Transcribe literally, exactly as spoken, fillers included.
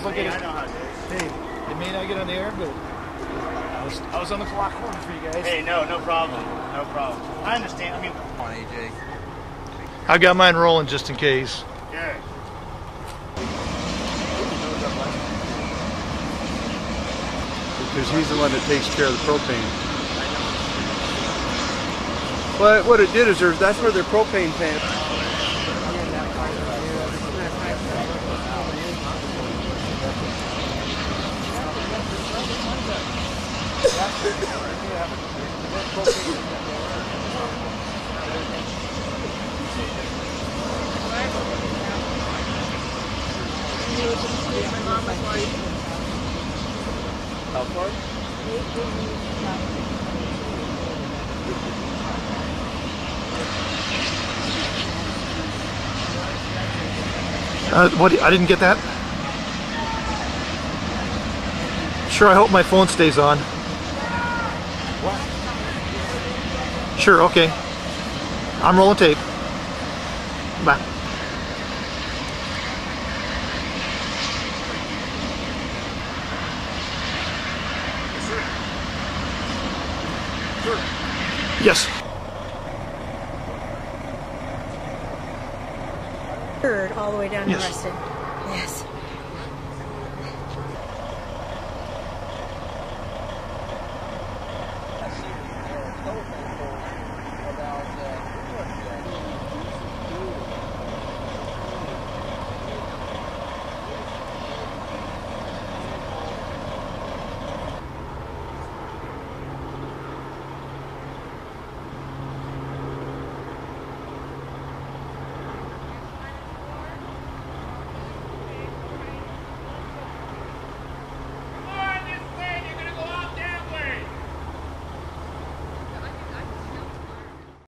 look me. at it. I know how it is. Hey, it may not get on the air, but I was, I was on the clock corner for you guys. Hey, no, no problem. No problem. I understand. I mean, Come on, A J. I got mine rolling just in case. good. Because he's the one that takes care of the propane. But what it did is there's that's where their propane tank. How far? Uh, what? I didn't get that. Sure, I hope my phone stays on. What? Sure, okay. I'm rolling tape. Bye. Yes. All the way down Yes. to Ruston.